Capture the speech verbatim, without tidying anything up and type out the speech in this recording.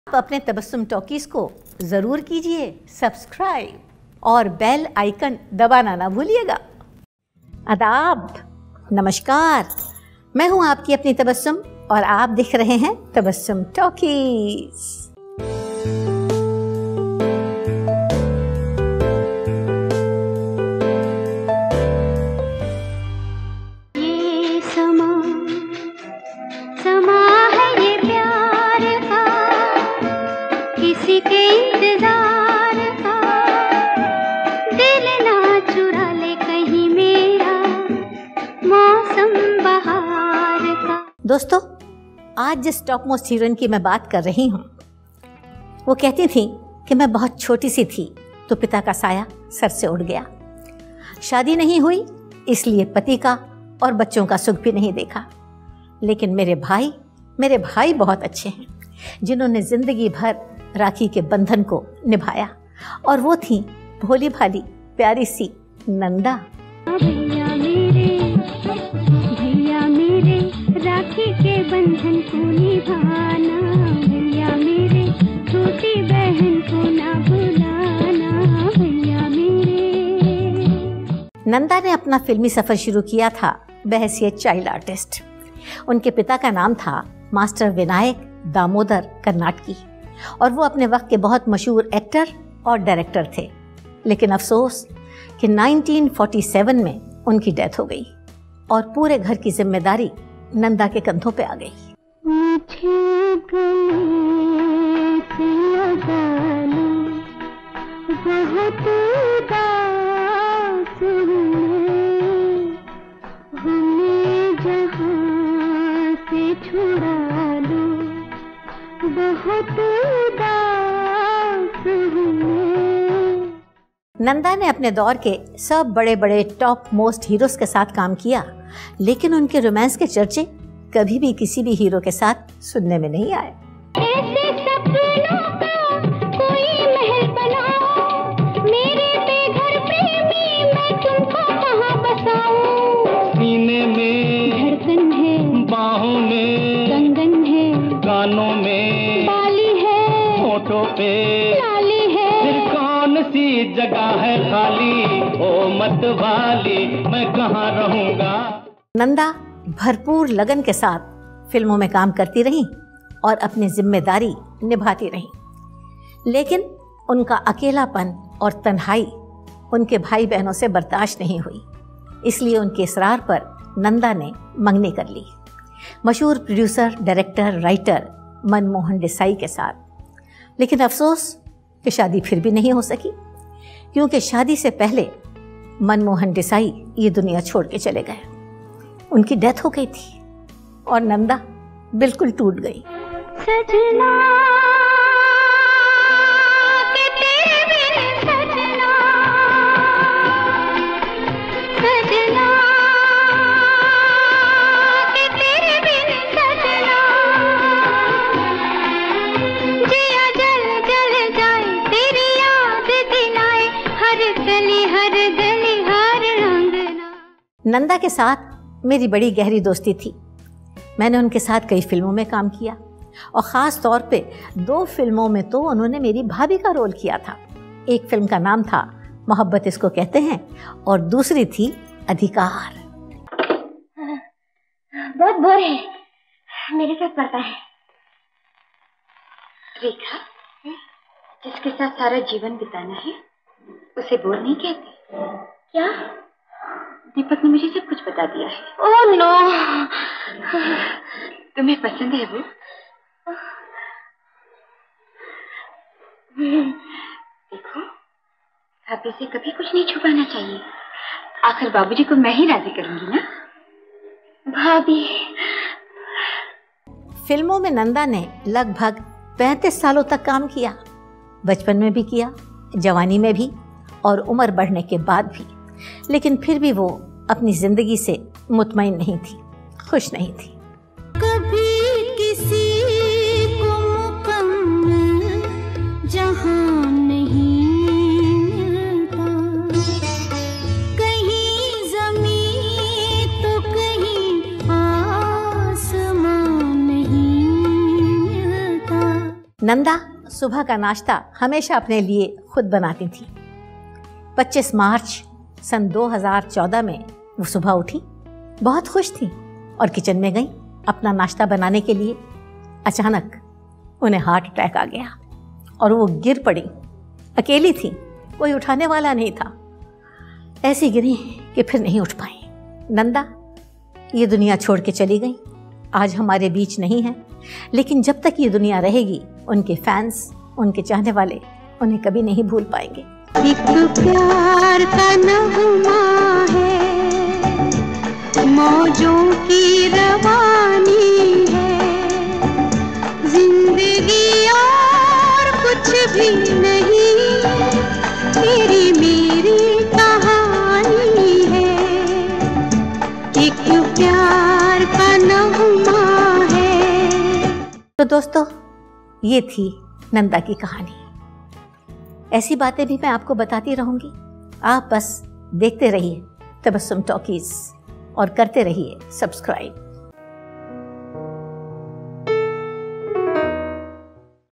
आप अपने तबस्सुम टॉकीज को ज़रूर कीजिए सब्सक्राइब और बेल आइकन दबाना ना भूलिएगा। आदाब, नमस्कार, मैं हूं आपकी अपनी तबस्सुम और आप देख रहे हैं तबस्सुम टॉकीज। दोस्तों, आज जिस टॉप मोस्ट हीरोइन की मैं बात कर रही हूँ वो कहती थी कि मैं बहुत छोटी सी थी तो पिता का साया सर से उड़ गया। शादी नहीं हुई इसलिए पति का और बच्चों का सुख भी नहीं देखा। लेकिन मेरे भाई मेरे भाई बहुत अच्छे हैं जिन्होंने जिंदगी भर राखी के बंधन को निभाया, और वो थी भोली भाली प्यारी सी नंदा। राखी के बंधन को निभाना, भैया मेरे छोटी बहन को ना भुलाना, भैया मेरे। नंदा ने अपना फिल्मी सफर शुरू किया था बहैसियत चाइल्ड आर्टिस्ट। उनके पिता का नाम था मास्टर विनायक दामोदर कर्नाटकी और वो अपने वक्त के बहुत मशहूर एक्टर और डायरेक्टर थे। लेकिन अफसोस कि उन्नीस सौ सैंतालीस में उनकी डेथ हो गई और पूरे घर की जिम्मेदारी नंदा के कंधों पे आ गई। मुझे गले से लगा लो, बहुत उदास हूँ, हमें जहाँ से छुड़ा लो, बहुत उदास हूँ। नंदा ने अपने दौर के सब बड़े बड़े टॉप मोस्ट हीरोज के साथ काम किया, लेकिन उनके रोमांस के चर्चे कभी भी किसी भी हीरो के साथ सुनने में नहीं आए। ऐसे सपनों का कोई महल बनाओ, मेरे बेघर प्रेमी मैं तुमको कहाँ बसाऊं। सीने में धड़कन है, बाहों में कंगन है, गानों में बाली है, होठों पे लाली है, फिर कौन सी जगह है खाली, ओ मत वाली मैं कहाँ रहूँगा। नंदा भरपूर लगन के साथ फिल्मों में काम करती रहीं और अपनी जिम्मेदारी निभाती रहीं, लेकिन उनका अकेलापन और तन्हाई उनके भाई बहनों से बर्दाश्त नहीं हुई। इसलिए उनके इसरार पर नंदा ने मंगनी कर ली मशहूर producer director writer Manmohan Desai के साथ। लेकिन अफसोस कि शादी फिर भी नहीं हो सकी, क्योंकि शादी से पहले मनमोहन देसाई ये दुनिया छोड़ के चले गए। उनकी डेथ हो गई थी और नंदा बिल्कुल टूट गई। सजना के तेरे बिन सजना, सजना के तेरे बिन सजना, जिया जल जल जाए तेरी याद दिलाए, हर गली हर गली हर रंगना। नंदा के साथ मेरी बड़ी गहरी दोस्ती थी। मैंने उनके साथ कई फिल्मों में काम किया और ख़ास तौर पे दो फिल्मों में तो उन्होंने मेरी भाभी का रोल किया था। एक फिल्म का नाम था मोहब्बत इसको कहते हैं और दूसरी थी अधिकार। बहुत बोर है, मेरे साथ पढ़ता है। रेखा, जिसके साथ सारा जीवन बिताना है उसे बोर नहीं कहते क्या? दीपक ने मुझे सब कुछ बता दिया है। ओह नो, तुम्हें पसंद है वो? देखो, भाभी से कभी कुछ नहीं छुपाना चाहिए। आखिर बाबूजी को मैं ही राजी करूंगी ना। भाभी। फिल्मों में नंदा ने लगभग पैंतीस सालों तक काम किया। बचपन में भी किया, जवानी में भी और उम्र बढ़ने के बाद भी। लेकिन फिर भी वो अपनी जिंदगी से मुतमईन नहीं थी, खुश नहीं थी। कभी किसी को मुकम्मल जहां नहीं मिलता, कहीं ज़मीन तो कहीं आसमान नहीं मिलता। नंदा सुबह का नाश्ता हमेशा अपने लिए खुद बनाती थी। पच्चीस मार्च सन दो हज़ार चौदह में वो सुबह उठी, बहुत खुश थी और किचन में गई अपना नाश्ता बनाने के लिए। अचानक उन्हें हार्ट अटैक आ गया और वो गिर पड़ी। अकेली थी, कोई उठाने वाला नहीं था। ऐसी गिरी कि फिर नहीं उठ पाई। नंदा ये दुनिया छोड़ के चली गई, आज हमारे बीच नहीं है, लेकिन जब तक ये दुनिया रहेगी उनके फैंस, उनके चाहने वाले उन्हें कभी नहीं भूल पाएंगे। एक प्यार का नगमा है, मौजों की रवानी है, जिंदगी और कुछ भी नहीं, तेरी मेरी कहानी है। एक प्यार का नगमा है। तो दोस्तों, ये थी नंदा की कहानी। ऐसी बातें भी मैं आपको बताती रहूंगी। आप बस देखते रहिए तबस्सुम टॉकीज और करते रहिए सब्सक्राइब।